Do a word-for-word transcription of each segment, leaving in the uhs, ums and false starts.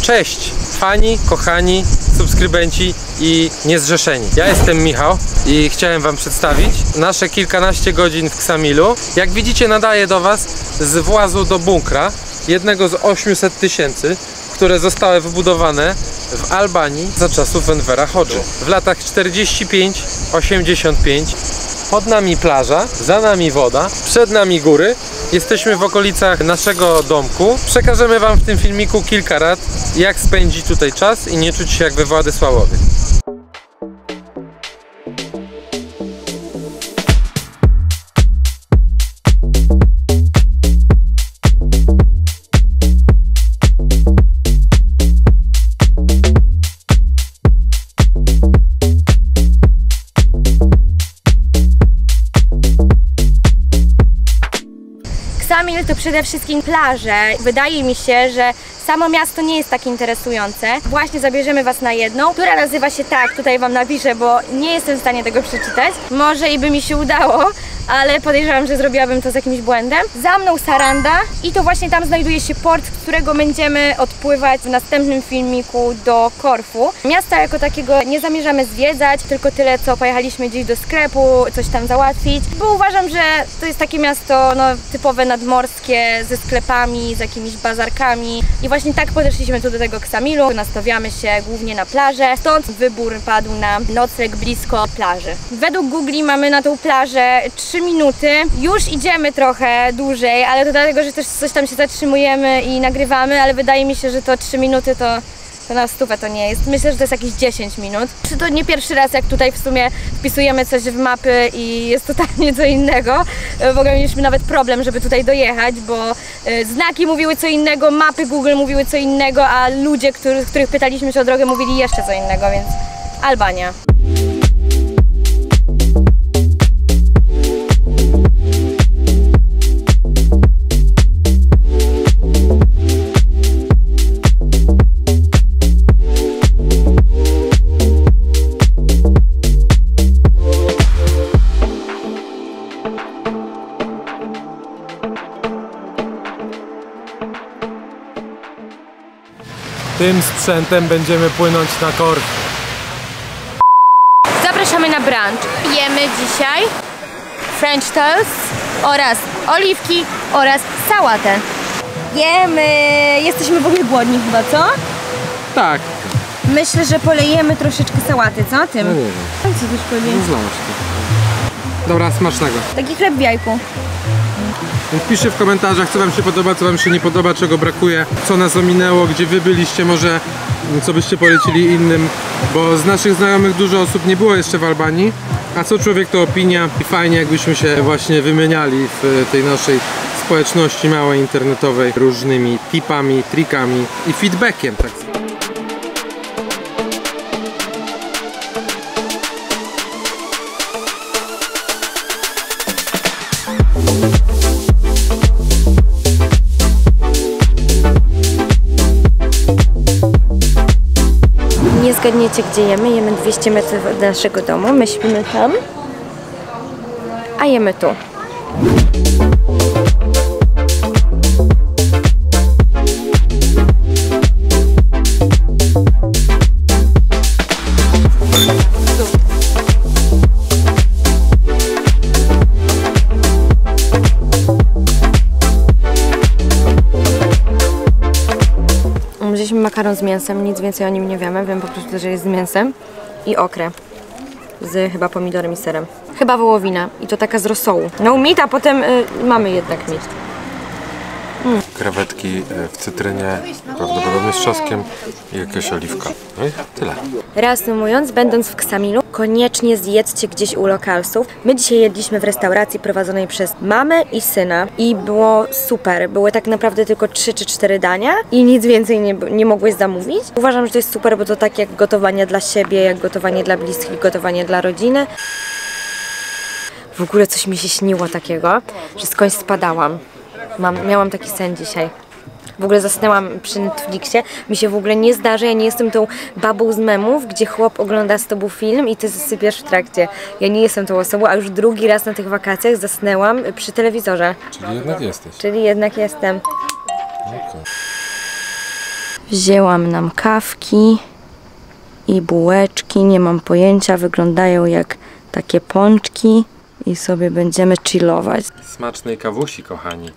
Cześć fani, kochani, subskrybenci i niezrzeszeni. Ja jestem Michał i chciałem wam przedstawić nasze kilkanaście godzin w Ksamilu. Jak widzicie, nadaję do was z włazu do bunkra, jednego z ośmiuset tysięcy, które zostały wybudowane w Albanii za czasów Envera Hodży w latach czterdzieści pięć osiemdziesiąt pięć. Pod nami plaża, za nami woda, przed nami góry. Jesteśmy w okolicach naszego domku. Przekażemy wam w tym filmiku kilka rad, jak spędzić tutaj czas i nie czuć się jak we Władysławowie. Ksamil to przede wszystkim plaże. Wydaje mi się, że samo miasto nie jest tak interesujące. Właśnie zabierzemy was na jedną, która nazywa się tak, tutaj wam napiszę, bo nie jestem w stanie tego przeczytać. Może i by mi się udało, ale podejrzewam, że zrobiłabym to z jakimś błędem. Za mną Saranda i to właśnie tam znajduje się port, z którego będziemy odpływać w następnym filmiku do Korfu. Miasta jako takiego nie zamierzamy zwiedzać, tylko tyle, co pojechaliśmy gdzieś do sklepu, coś tam załatwić, bo uważam, że to jest takie miasto no, typowe nadmorskie, ze sklepami, z jakimiś bazarkami i właśnie tak podeszliśmy tu do tego Ksamilu. Nastawiamy się głównie na plażę, stąd wybór padł na nocleg blisko plaży. Według Google mamy na tą plażę trzy minuty. Już idziemy trochę dłużej, ale to dlatego, że też coś tam się zatrzymujemy i nagrywamy, ale wydaje mi się, że to trzy minuty to, to na stówę to nie jest. Myślę, że to jest jakieś dziesięć minut. Czy to nie pierwszy raz, jak tutaj w sumie wpisujemy coś w mapy i jest totalnie co innego. W ogóle mieliśmy nawet problem, żeby tutaj dojechać, bo znaki mówiły co innego, mapy Google mówiły co innego, a ludzie, których, których pytaliśmy się o drogę, mówili jeszcze co innego, więc Albania. Tym sprzętem będziemy płynąć na Korfu. Zapraszamy na brunch. Jemy dzisiaj French toast oraz oliwki oraz sałatę. Jemy! Jesteśmy w ogóle głodni chyba, co? Tak. Myślę, że polejemy troszeczkę sałaty, co tym? No nie wiem. Co też powie? No znasz to. Dobra, smacznego. Taki chleb w jajku. Więc piszcie w komentarzach, co wam się podoba, co wam się nie podoba, czego brakuje, co nas ominęło, gdzie wy byliście, może co byście polecili innym, bo z naszych znajomych dużo osób nie było jeszcze w Albanii, a co człowiek to opinia i fajnie jakbyśmy się właśnie wymieniali w tej naszej społeczności małej internetowej różnymi tipami, trikami i feedbackiem. Tak. Nie zgadniecie, gdzie jemy. Jemy dwieście metrów od naszego domu. My śpimy tam, a jemy tu. Wzięliśmy makaron z mięsem, nic więcej o nim nie wiemy, wiem po prostu, że jest z mięsem i okrę z chyba pomidorem i serem. Chyba wołowina i to taka z rosołu. No mit, a potem y, mamy jednak mit. Mm. Krewetki w cytrynie, prawdopodobnie z czosnkiem i jakaś oliwka. No i tyle. Reasumując, będąc w Ksamilu, koniecznie zjedzcie gdzieś u lokalsów. My dzisiaj jedliśmy w restauracji prowadzonej przez mamę i syna i było super. Były tak naprawdę tylko trzy czy cztery dania i nic więcej nie, nie mogłeś zamówić. Uważam, że to jest super, bo to tak jak gotowanie dla siebie, jak gotowanie dla bliskich, gotowanie dla rodziny. W ogóle coś mi się śniło takiego, że skądś spadałam. Mam, miałam taki sen dzisiaj. W ogóle zasnęłam przy Netflixie. Mi się w ogóle nie zdarza, ja nie jestem tą babą z memów, gdzie chłop ogląda z tobą film i ty zasypiasz w trakcie. Ja nie jestem tą osobą, a już drugi raz na tych wakacjach zasnęłam przy telewizorze. Czyli jednak jesteś. Czyli jednak jestem. Okay. Wzięłam nam kawki i bułeczki, nie mam pojęcia, wyglądają jak takie pączki i sobie będziemy chillować. Smacznej kawusi, kochani.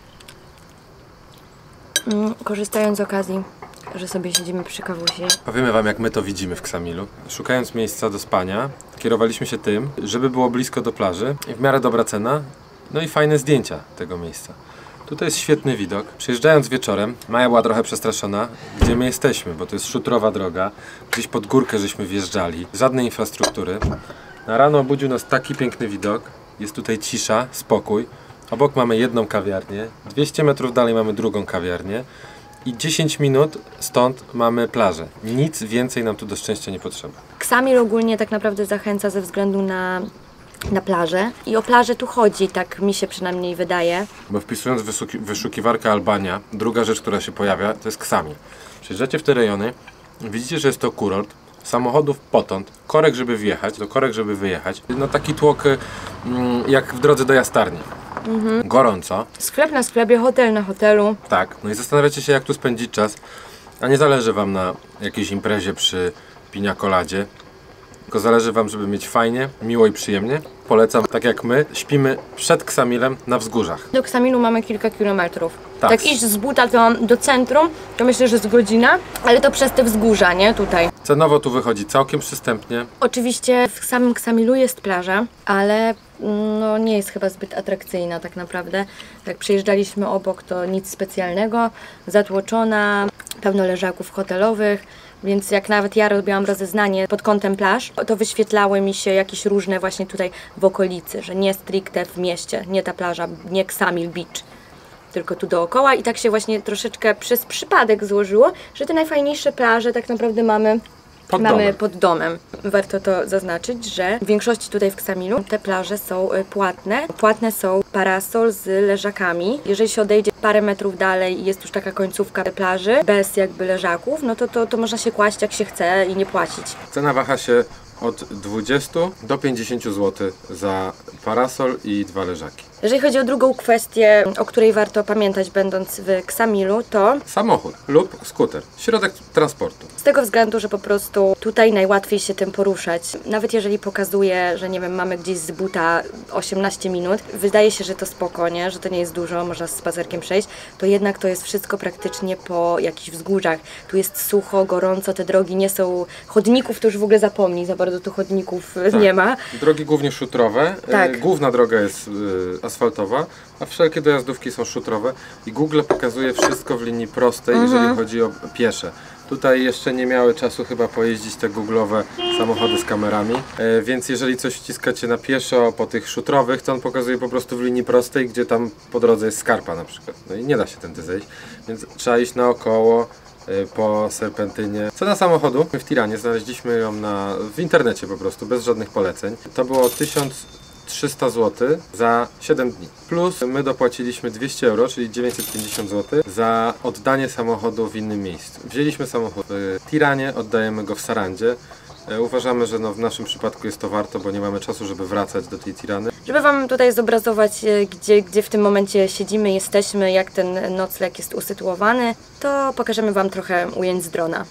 Mm, korzystając z okazji, że sobie siedzimy przy kawusi. Powiemy wam, jak my to widzimy w Ksamilu. Szukając miejsca do spania, kierowaliśmy się tym, żeby było blisko do plaży i w miarę dobra cena, no i fajne zdjęcia tego miejsca. Tutaj jest świetny widok. Przyjeżdżając wieczorem, Maja była trochę przestraszona, gdzie my jesteśmy, bo to jest szutrowa droga. Gdzieś pod górkę żeśmy wjeżdżali. Żadnej infrastruktury. Na rano obudził nas taki piękny widok. Jest tutaj cisza, spokój. Obok mamy jedną kawiarnię. dwieście metrów dalej mamy drugą kawiarnię. I dziesięć minut stąd mamy plażę. Nic więcej nam tu do szczęścia nie potrzeba. Ksamil ogólnie tak naprawdę zachęca ze względu na na plażę i o plażę tu chodzi, tak mi się przynajmniej wydaje. Bo wpisując w wyszukiwarkę Albania, druga rzecz, która się pojawia, to jest Ksamil. Przyjeżdżacie w te rejony, widzicie, że jest to kurort, samochodów potąd, korek, żeby wjechać, do korek, żeby wyjechać. No taki tłok mm, jak w drodze do Jastarni. Mhm. Gorąco. Sklep na sklepie, hotel na hotelu. Tak, no i zastanawiacie się, jak tu spędzić czas, a nie zależy wam na jakiejś imprezie przy piña coladzie. Tylko zależy wam, żeby mieć fajnie, miło i przyjemnie. Polecam, tak jak my, śpimy przed Ksamilem na wzgórzach. Do Ksamilu mamy kilka kilometrów. Tak. Tak iść z buta to do centrum, to myślę, że z godzina, ale to przez te wzgórza, nie? Tutaj. Cenowo tu wychodzi całkiem przystępnie. Oczywiście w samym Ksamilu jest plaża, ale no, nie jest chyba zbyt atrakcyjna tak naprawdę. Jak przejeżdżaliśmy obok, to nic specjalnego. Zatłoczona, pełno leżaków hotelowych. Więc jak nawet ja robiłam rozeznanie pod kątem plaż, to wyświetlały mi się jakieś różne właśnie tutaj w okolicy, że nie stricte w mieście, nie ta plaża, nie Ksamil Beach, tylko tu dookoła i tak się właśnie troszeczkę przez przypadek złożyło, że te najfajniejsze plaże tak naprawdę mamy Pod mamy domem. pod domem. Warto to zaznaczyć, że w większości tutaj w Ksamilu te plaże są płatne. Płatne są parasol z leżakami. Jeżeli się odejdzie parę metrów dalej i jest już taka końcówka plaży, bez jakby leżaków, no to, to, to można się kłaść jak się chce i nie płacić. Cena waha się od dwudziestu do pięćdziesięciu złotych za parasol i dwa leżaki. Jeżeli chodzi o drugą kwestię, o której warto pamiętać będąc w Ksamilu, to Samochód lub skuter. Środek transportu. z tego względu, że po prostu tutaj najłatwiej się tym poruszać. Nawet jeżeli pokazuje, że nie wiem, mamy gdzieś z buta osiemnaście minut, wydaje się, że to spoko, nie? Że to nie jest dużo, można z spacerkiem przejść, to jednak to jest wszystko praktycznie po jakichś wzgórzach. Tu jest sucho, gorąco, te drogi nie są... Chodników to już w ogóle zapomnij, za bardzo tu chodników Tak. nie ma. Drogi głównie szutrowe. Tak. E, Główna droga jest e, asfaltowa, a wszelkie dojazdówki są szutrowe i Google pokazuje wszystko w linii prostej, Mhm. jeżeli chodzi o piesze. Tutaj jeszcze nie miały czasu chyba pojeździć te googlowe samochody z kamerami, e, więc jeżeli coś wciskacie na pieszo po tych szutrowych, to on pokazuje po prostu w linii prostej, gdzie tam po drodze jest skarpa na przykład. No i nie da się tędy zejść, więc trzeba iść naokoło e, po serpentynie. Cena samochodu w Tiranie, znaleźliśmy ją na, w internecie po prostu, bez żadnych poleceń. To było tysiąc trzysta złotych za siedem dni. Plus my dopłaciliśmy dwieście euro, czyli dziewięćset pięćdziesiąt złotych za oddanie samochodu w innym miejscu. Wzięliśmy samochód w Tiranie, oddajemy go w Sarandzie. E, Uważamy, że no w naszym przypadku jest to warto, bo nie mamy czasu, żeby wracać do tej Tirany. Żeby Wam tutaj zobrazować, e, gdzie, gdzie w tym momencie siedzimy, jesteśmy, jak ten nocleg jest usytuowany, to pokażemy Wam trochę ujęć z drona.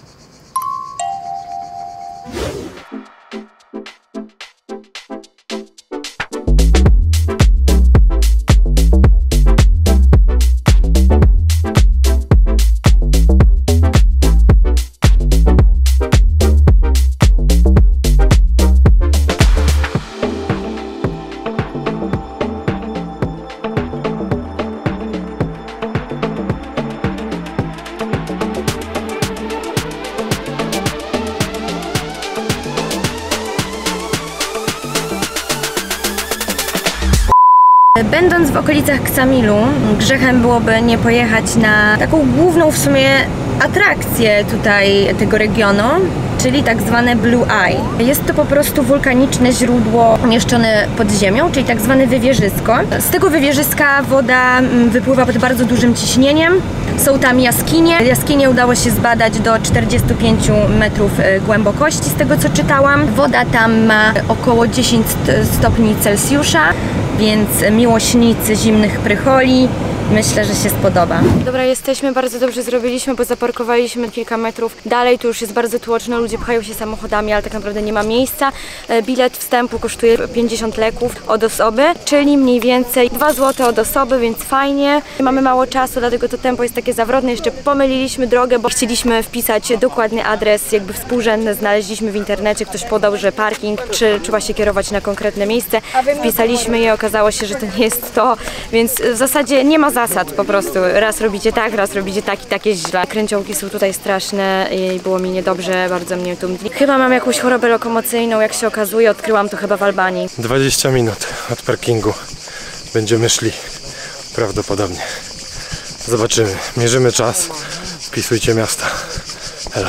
Będąc w okolicach Ksamilu, grzechem byłoby nie pojechać na taką główną w sumie atrakcję tutaj tego regionu, czyli tak zwane Blue Eye. Jest to po prostu wulkaniczne źródło umieszczone pod ziemią, czyli tak zwane wywierzysko. Z tego wywierzyska woda wypływa pod bardzo dużym ciśnieniem. Są tam jaskinie. Jaskinie udało się zbadać do czterdziestu pięciu metrów głębokości, z tego co czytałam. Woda tam ma około dziesięć stopni Celsjusza, więc miłośnicy zimnych prycholi Myślę, że się spodoba. Dobra, jesteśmy, bardzo dobrze zrobiliśmy, bo zaparkowaliśmy kilka metrów dalej, tu już jest bardzo tłoczno, ludzie pchają się samochodami, ale tak naprawdę nie ma miejsca. Bilet wstępu kosztuje pięćdziesiąt leków od osoby, czyli mniej więcej dwa złote od osoby, więc fajnie. Mamy mało czasu, dlatego to tempo jest takie zawrotne. Jeszcze pomyliliśmy drogę, bo chcieliśmy wpisać dokładny adres, jakby współrzędny znaleźliśmy w internecie, ktoś podał, że parking, czy trzeba się kierować na konkretne miejsce. Wpisaliśmy je, okazało się, że to nie jest to, więc w zasadzie nie ma zasad po prostu. Raz robicie tak, raz robicie tak i tak jest źle. Kręciołki są tutaj straszne i było mi niedobrze, bardzo mnie tu mdli. Chyba mam jakąś chorobę lokomocyjną, jak się okazuje, odkryłam to chyba w Albanii. dwadzieścia minut od parkingu będziemy szli prawdopodobnie. Zobaczymy, mierzymy czas, wpisujcie miasta. Hello.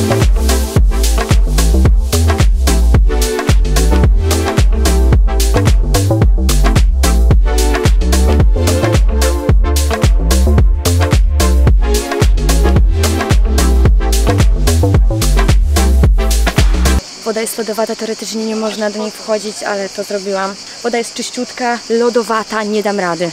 Woda jest lodowata, teoretycznie nie można do niej wchodzić, ale to zrobiłam. Woda jest czyściutka, lodowata, nie dam rady.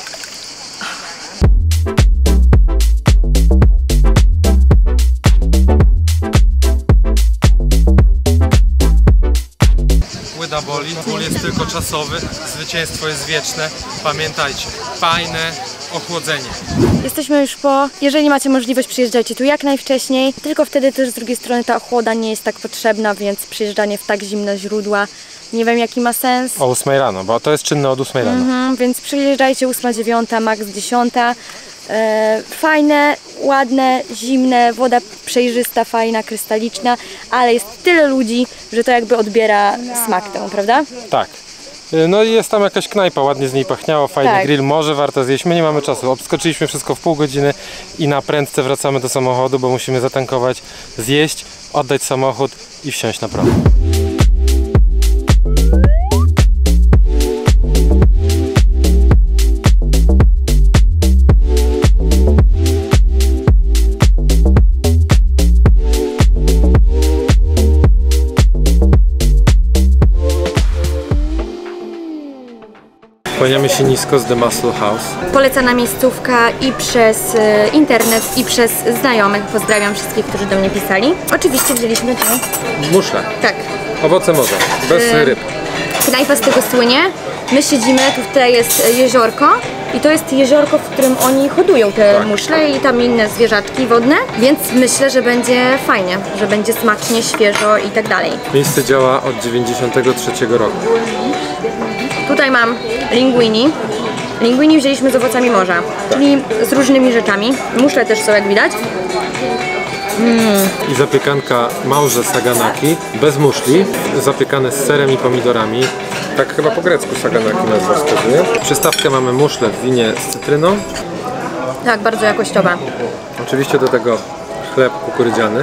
Łyda boli, ból jest tylko czasowy, zwycięstwo jest wieczne. Pamiętajcie, fajne ochłodzenie. Jesteśmy już po, jeżeli macie możliwość, przyjeżdżajcie tu jak najwcześniej, tylko wtedy też z drugiej strony ta ochłoda nie jest tak potrzebna, więc przyjeżdżanie w tak zimne źródła nie wiem jaki ma sens. O ósmej rano, bo to jest czynne od ósmej rano. Mhm, więc przyjeżdżajcie ósma, dziewiąta, maks dziesiąta. E, fajne, ładne, zimne, woda przejrzysta, fajna, krystaliczna, ale jest tyle ludzi, że to jakby odbiera smak temu, prawda? Tak. No i jest tam jakaś knajpa, ładnie z niej pachniało, fajny Tak. grill, może warto zjeść. My nie mamy czasu, obskoczyliśmy wszystko w pół godziny i na prędce wracamy do samochodu, bo musimy zatankować, zjeść, oddać samochód i wsiąść na prawo. Kłaniamy się nisko z The Muscle House. Polecana miejscówka i przez e, internet, i przez znajomych. Pozdrawiam wszystkich, którzy do mnie pisali. Oczywiście wzięliśmy tu. Muszle, Tak. owoce morza, bez Y- ryb. Knajpa z tego słynie. My siedzimy, tutaj jest jeziorko i to jest jeziorko, w którym oni hodują te Tak. muszle i tam inne zwierzaczki wodne, więc myślę, że będzie fajnie, że będzie smacznie, świeżo i tak dalej. Miejsce działa od dziewięćdziesiątego trzeciego roku. Tutaj mam linguini. Linguini wzięliśmy z owocami morza, czyli z różnymi rzeczami. Muszle też są, jak widać. I zapiekanka małże saganaki, bez muszli, zapiekane z serem i pomidorami. Tak chyba po grecku saganaki nazwa wskazuje. Przystawkę mamy muszle w winie z cytryną. Tak, bardzo jakościowa. Oczywiście do tego chleb kukurydziany.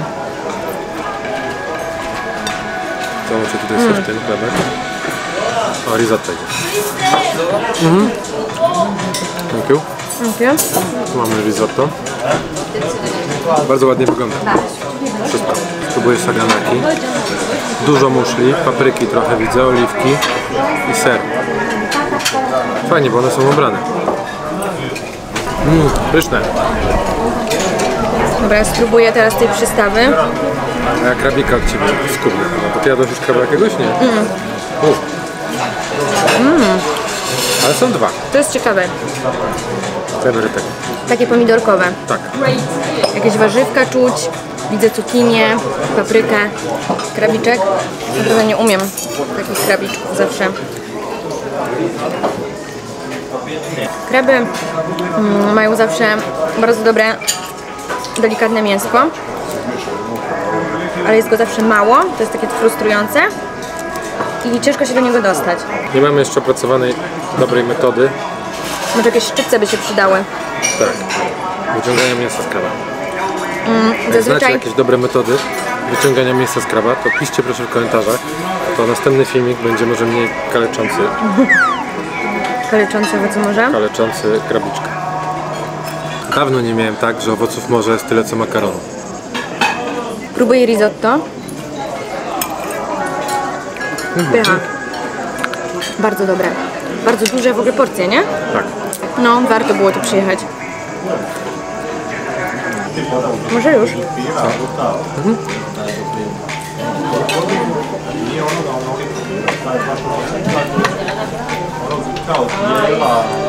Zobaczcie, tutaj mm. jest ten chlebek. O, risotto idzie. Mhm. Thank you. Dziękuję. Tu mamy risotto. Bardzo ładnie wygląda. Wszystko. Spróbuję saganaki. Dużo muszli, papryki trochę widzę, oliwki i ser. Fajnie, bo one są obrane. Mmm, pyszne. Dobra, ja spróbuję teraz tej przystawy. A ja krabika od ciebie skubnę. To ty jadłeś już kraba jakiegoś? Nie? Mm. Mm. Ale są dwa. To jest ciekawe. Ten rytek. Takie pomidorkowe. Tak. Jakieś warzywka czuć. Widzę cukinię, paprykę, krabiczek. Naprawdę nie umiem takich krabiczków zawsze. Kraby mm, mają zawsze bardzo dobre, delikatne mięsko. Ale jest go zawsze mało. To jest takie frustrujące. I ciężko się do niego dostać. Nie mamy jeszcze opracowanej dobrej metody. Może jakieś szczypce by się przydały. Tak. Wyciągania mięsa z kraba. Mm, Jak znacie zazwyczaj jakieś dobre metody wyciągania mięsa z kraba, to piszcie proszę w komentarzach. To następny filmik będzie może mniej kaleczący, kaleczące owoce morza. kaleczący krabiczka. Dawno nie miałem tak, że owoców morza jest tyle co makaronu. Próbuję risotto. Pycha. Bardzo dobre. Bardzo duże w ogóle porcje, nie? Tak. No, warto było tu przyjechać. Może już? Mhm. Ciao,